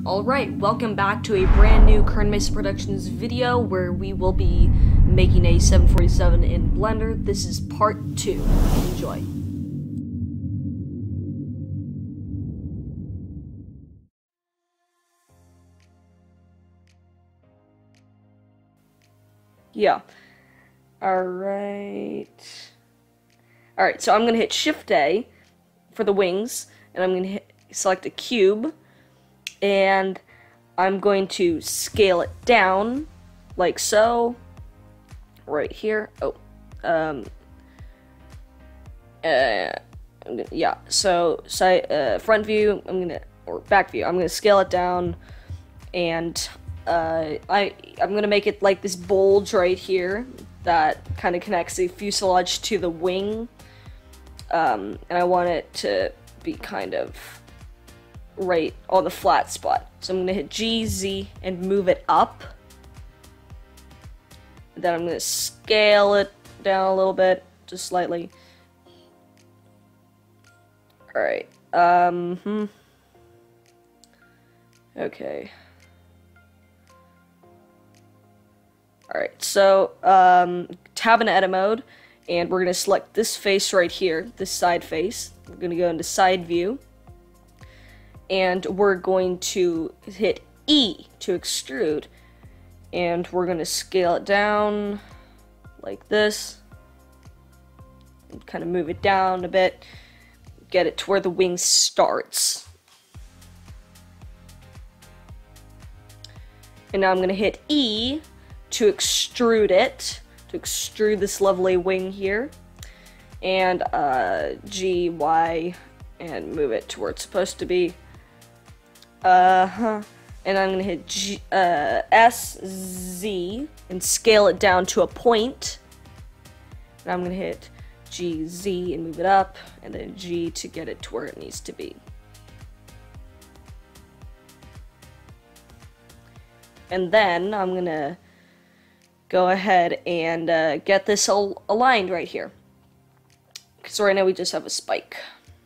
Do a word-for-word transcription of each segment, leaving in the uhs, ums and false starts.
Alright, welcome back to a brand new Kern Mesa Productions video where we will be making a seven forty-seven in Blender. This is part two. Enjoy. Yeah. Alright. Alright, so I'm going to hit Shift A for the wings, and I'm going to hit, select a cube, and I'm going to scale it down, like so, right here. Oh, um, uh, I'm gonna, yeah, so, side, uh, front view, I'm gonna, or back view, I'm gonna scale it down, and, uh, I, I'm gonna make it like this bulge right here, that kind of connects the fuselage to the wing, um, and I want it to be kind of right on the flat spot. So I'm going to hit G, Z, and move it up. Then I'm going to scale it down a little bit, just slightly. Alright, um, hmm. Okay. Alright, so, um, tab in edit mode, and we're going to select this face right here, this side face. We're going to go into side view. And we're going to hit E to extrude, and we're going to scale it down like this, and kind of move it down a bit, get it to where the wing starts. And now I'm going to hit E to extrude it, to extrude this lovely wing here, and uh, G, Y, and move it to where it's supposed to be. Uh-huh. And I'm going to hit G, uh, S, Z, and scale it down to a point. And I'm going to hit G, Z, and move it up, and then G to get it to where it needs to be. And then I'm going to go ahead and uh, get this all aligned right here. So right now we just have a spike.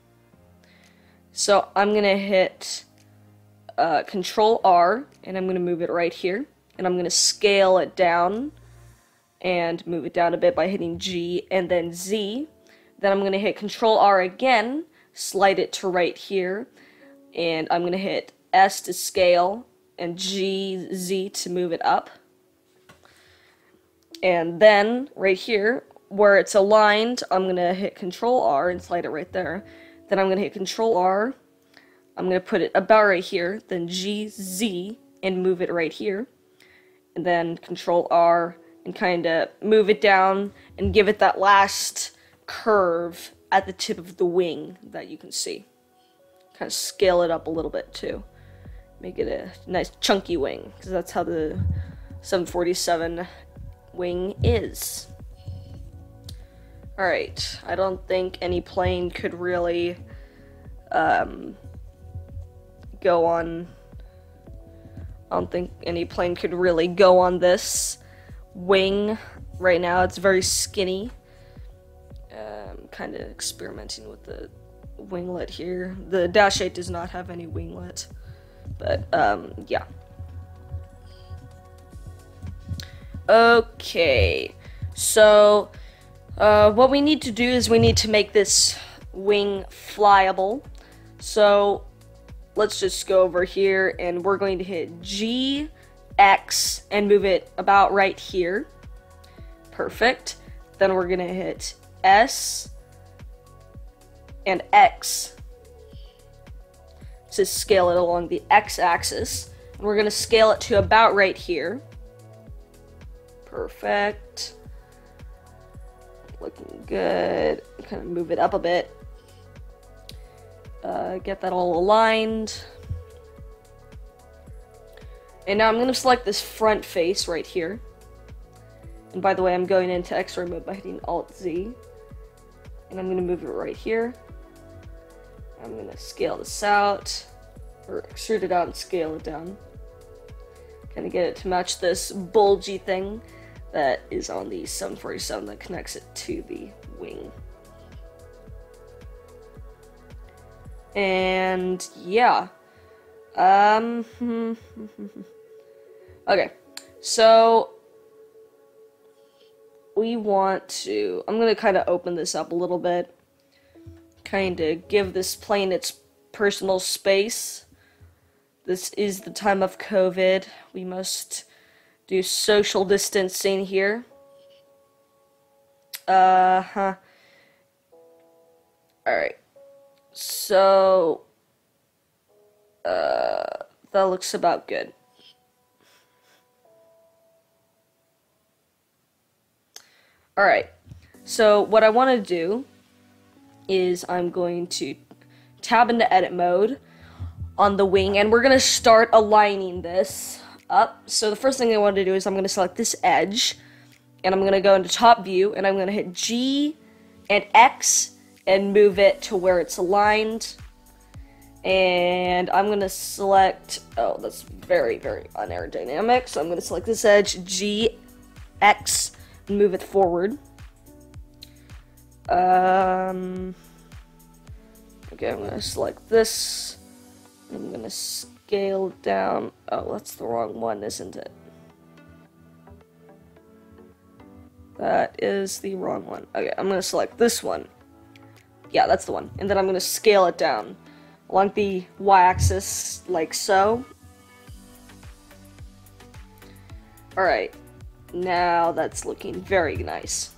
So I'm going to hit Uh, Control R, and I'm going to move it right here, and I'm going to scale it down and move it down a bit by hitting G and then Z. Then I'm going to hit Control R again, slide it to right here, and I'm going to hit S to scale and G, Z to move it up. And then right here where it's aligned, I'm going to hit Control R and slide it right there. Then I'm going to hit Control R, I'm going to put it about right here, then G, Z, and move it right here. And then Control R, and kind of move it down, and give it that last curve at the tip of the wing that you can see. Kind of scale it up a little bit too. Make it a nice chunky wing, because that's how the seven forty-seven wing is. Alright, I don't think any plane could really um, go on, I don't think any plane could really go on this wing right now. It's very skinny. Um, kind of experimenting with the winglet here. The Dash eight does not have any winglet, but um, yeah. Okay, so uh, what we need to do is we need to make this wing flyable. So let's just go over here, and we're going to hit G, X, and move it about right here. Perfect. Then we're going to hit S and X to scale it along the X-axis. And we're going to scale it to about right here. Perfect. Looking good. Kind of move it up a bit. Uh, get that all aligned. And now I'm going to select this front face right here. And by the way, I'm going into X-ray mode by hitting Alt Z. And I'm going to move it right here. I'm going to scale this out, or extrude it out and scale it down. Kind of get it to match this bulgy thing that is on the seven forty-seven that connects it to the wing. And yeah, Um, okay, so we want to, I'm going to kind of open this up a little bit, kind of give this plane its personal space. This is the time of COVID. We must do social distancing here. Uh-huh. Alright. So, uh, that looks about good. Alright. So, what I want to do is I'm going to tab into edit mode on the wing, and we're going to start aligning this up. So the first thing I want to do is I'm going to select this edge, and I'm going to go into top view, and I'm going to hit G and X and move it to where it's aligned. And I'm going to select, oh, that's very, very unaerodynamic, so I'm going to select this edge, G, X, and move it forward. Um, okay, I'm going to select this. I'm going to scale down. Oh, that's the wrong one, isn't it? That is the wrong one. Okay, I'm going to select this one. Yeah, that's the one. And then I'm going to scale it down along the y-axis, like so. Alright, now that's looking very nice.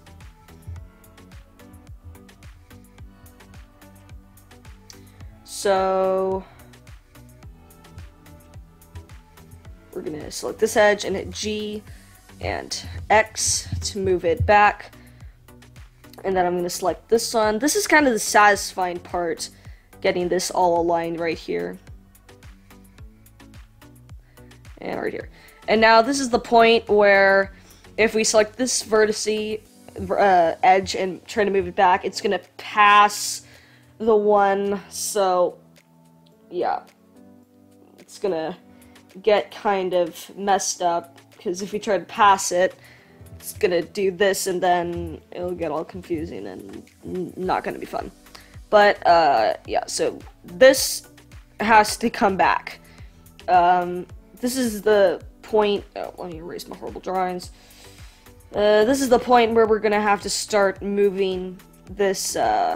So we're going to select this edge and hit G and X to move it back. And then I'm going to select this one. This is kind of the satisfying part, getting this all aligned right here. And right here. And now this is the point where if we select this vertice uh, edge and try to move it back, it's going to pass the one. So, yeah. It's going to get kind of messed up, because if you try to pass it, it's gonna do this, and then it'll get all confusing and not gonna be fun. But uh, yeah, so this has to come back. Um, this is the point. Oh, let me erase my horrible drawings. Uh, this is the point where we're gonna have to start moving this. Uh,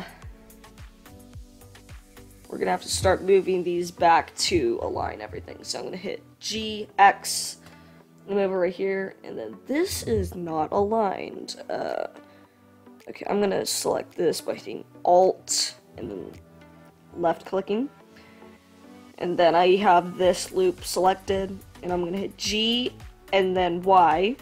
we're gonna have to start moving these back to align everything. So I'm gonna hit G, X, move over right here, and then this is not aligned. Uh, okay, I'm gonna select this by hitting Alt and then left clicking. And then I have this loop selected, and I'm gonna hit G and then Y.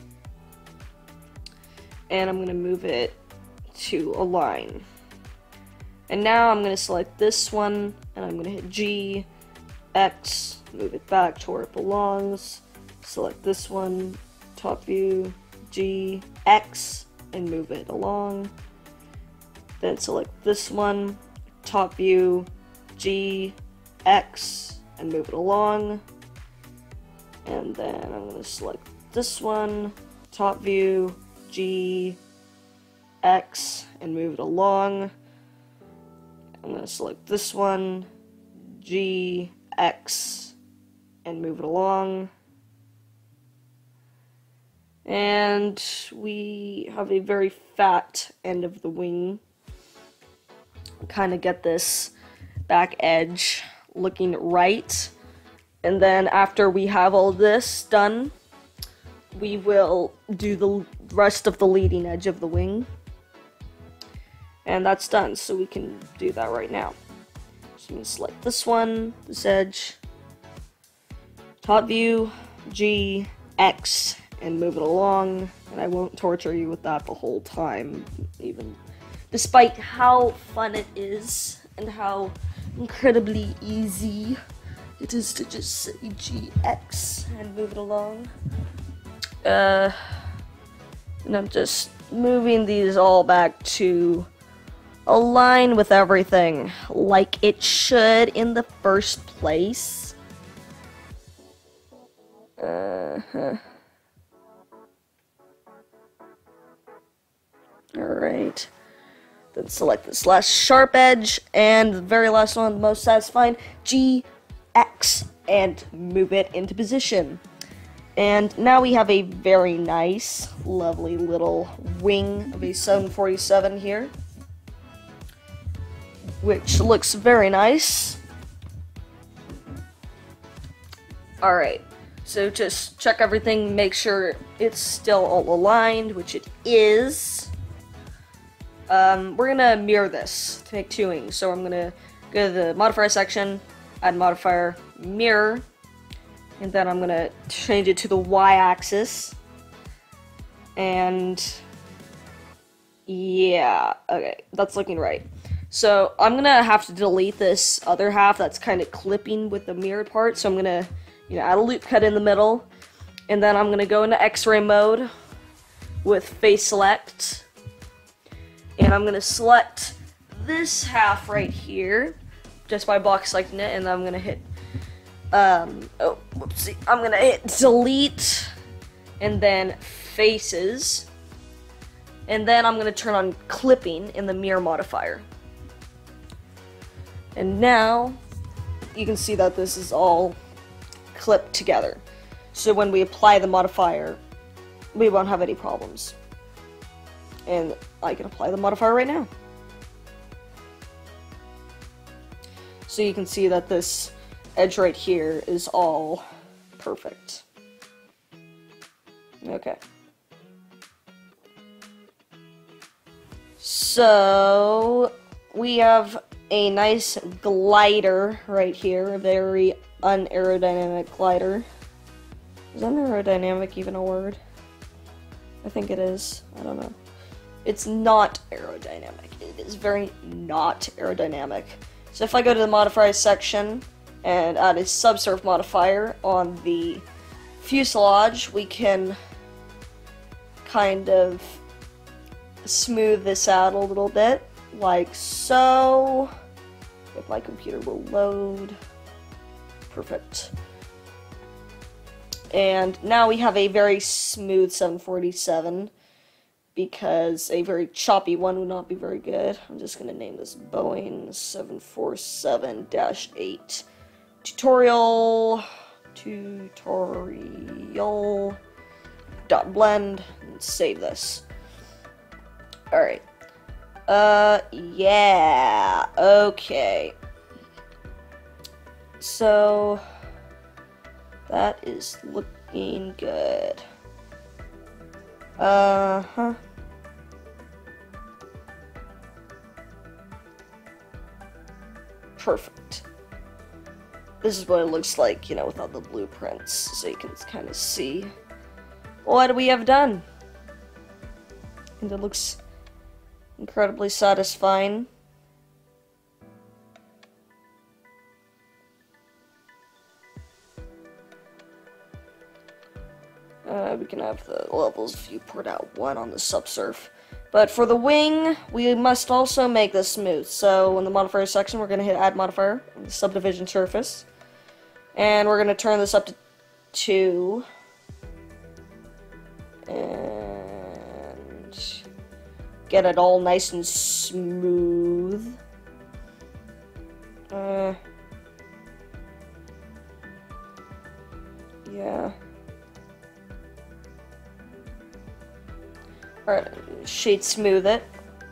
And I'm gonna move it to align. And now I'm going to select this one, and I'm going to hit G, X, move it back to where it belongs, select this one, top view, G, X, and move it along. Then select this one, top view, G, X, and move it along. And then I'm going to select this one, top view, G, X, and move it along. I'm going to select this one, G, X, and move it along. And we have a very fat end of the wing. Kind of get this back edge looking right. And then after we have all this done, we will do the rest of the leading edge of the wing. And that's done, so we can do that right now. So I'm going to select this one, this edge, top view, G, X, and move it along. And I won't torture you with that the whole time, even despite how fun it is and how incredibly easy it is to just say G, X, and move it along. Uh, and I'm just moving these all back to align with everything like it should in the first place. Uh-huh. Alright. Then select this last sharp edge, and the very last one, the most satisfying, G, X, and move it into position. And now we have a very nice, lovely little wing of a seven forty-seven here, which looks very nice. Alright, so just check everything, make sure it's still all aligned, which it is. Um, we're gonna mirror this to make two wings, so I'm gonna go to the modifier section, add modifier, mirror, and then I'm gonna change it to the y-axis, and yeah, okay, that's looking right. So I'm gonna have to delete this other half that's kind of clipping with the mirrored part, so I'm gonna, you know, add a loop cut in the middle, and then I'm gonna go into X-ray mode with face select. And I'm going to select this half right here, just by box selecting it, and then I'm going to hit, um, oh, whoopsie, I'm going to hit delete, and then faces, and then I'm going to turn on clipping in the mirror modifier. And now, you can see that this is all clipped together. So when we apply the modifier, we won't have any problems. And I can apply the modifier right now. So you can see that this edge right here is all perfect. Okay. So we have a nice glider right here, a very unaerodynamic glider. Is unaerodynamic even a word? I think it is. I don't know. It's not aerodynamic. It is very not aerodynamic. So if I go to the modifier section and add a subsurf modifier on the fuselage, we can kind of smooth this out a little bit, like so. If my computer will load. Perfect. And now we have a very smooth seven forty-seven, because a very choppy one would not be very good. I'm just going to name this Boeing seven forty-seven dash eight tutorial, tutorial dot blend, and save this. Alright. Uh, yeah, okay. So, that is looking good. Uh-huh. Perfect. This is what it looks like, you know, without the blueprints, so you can kind of see what we have done. And it looks incredibly satisfying. Uh, we can have the levels viewport out one on the subsurf. But for the wing, we must also make this smooth. So in the modifier section, we're going to hit add modifier on the subdivision surface. And we're going to turn this up to two. And get it all nice and smooth. Uh, yeah. Alright, shade smooth it.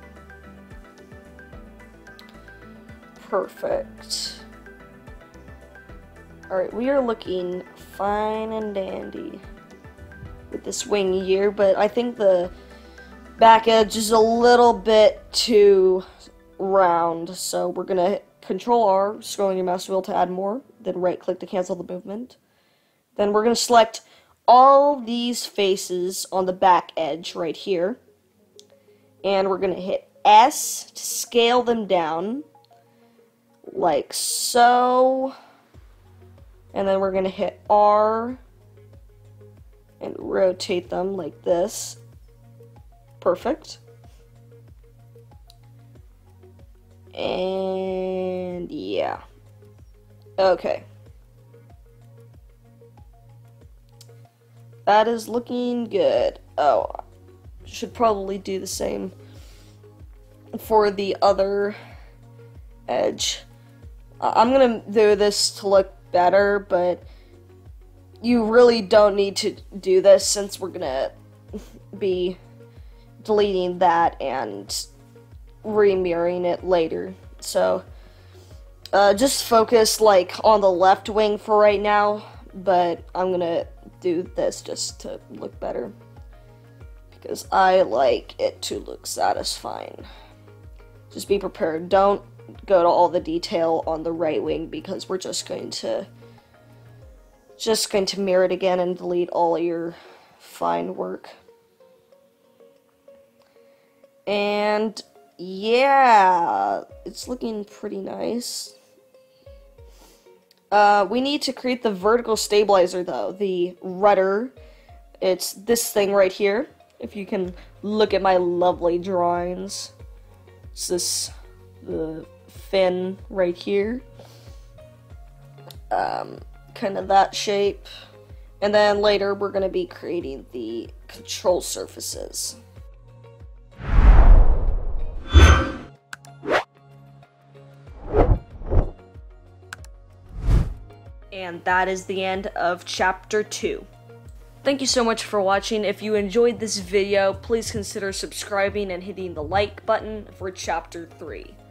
Perfect. Alright, we are looking fine and dandy with this wing here, but I think the back edge is a little bit too round, so we're gonna hit Control R, scrolling your mouse wheel to add more, then right click to cancel the movement. Then we're gonna select all these faces on the back edge right here, and we're going to hit S to scale them down like so, and then we're going to hit R and rotate them like this. Perfect. And yeah, okay. That is looking good. Oh, should probably do the same for the other edge. Uh, I'm gonna do this to look better, but you really don't need to do this since we're gonna be deleting that and remirroring it later. So uh, just focus like on the left wing for right now, but I'm gonna do this just to look better because I like it to look satisfying. Just be prepared. Don't go to all the detail on the right wing because we're just going to just going to mirror it again and delete all your fine work. And yeah, it's looking pretty nice. Uh, we need to create the vertical stabilizer though, the rudder. It's this thing right here. If you can look at my lovely drawings. It's this, the fin right here. Um, kind of that shape. And then later we're going to be creating the control surfaces. And that is the end of chapter two. Thank you so much for watching. If you enjoyed this video, please consider subscribing and hitting the like button for chapter three.